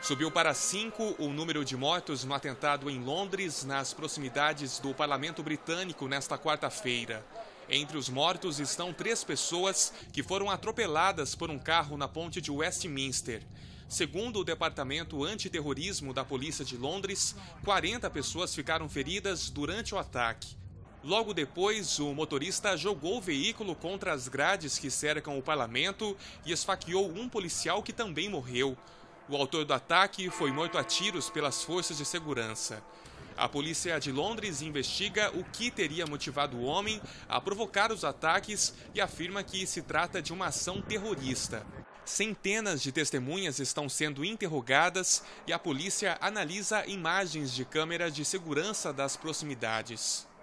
Subiu para 5 o número de mortos no atentado em Londres, nas proximidades do Parlamento Britânico, nesta quarta-feira. Entre os mortos estão 3 pessoas que foram atropeladas por um carro na ponte de Westminster. Segundo o Departamento Antiterrorismo da Polícia de Londres, 40 pessoas ficaram feridas durante o ataque. Logo depois, o motorista jogou o veículo contra as grades que cercam o parlamento e esfaqueou um policial que também morreu. O autor do ataque foi morto a tiros pelas forças de segurança. A polícia de Londres investiga o que teria motivado o homem a provocar os ataques e afirma que se trata de uma ação terrorista. Centenas de testemunhas estão sendo interrogadas e a polícia analisa imagens de câmeras de segurança das proximidades.